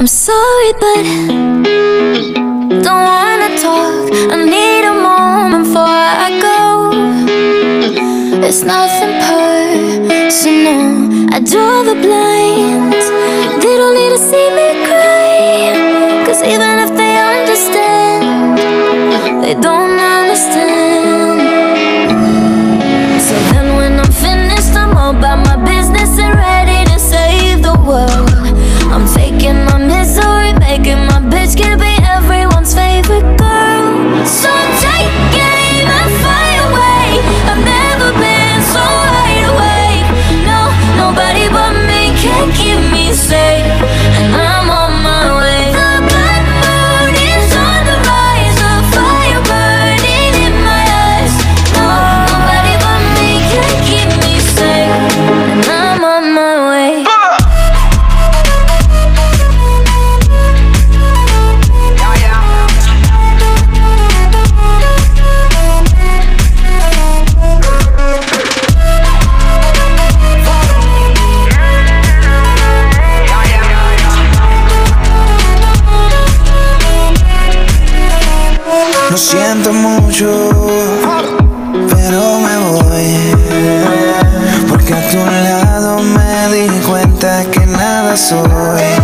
I'm sorry, but don't wanna talk. I need a moment before I go. It's nothing personal. I draw the blinds. They don't need to see me cry, 'cause even if they understand, they don't understand. So then when I'm finished, I'm all about my business and ready to save the world. I'm faking my misery, making my bitch can be everyone's favorite girl. So take aim and fly away. I've never been so wide awake. No, nobody but me can keep me safe, and I'm on my way. The blood moon is on the rise, a fire burning in my eyes. No, nobody but me can keep me safe, and I'm on my way. Lo siento mucho, pero me voy, porque a tu lado me di cuenta que nada soy.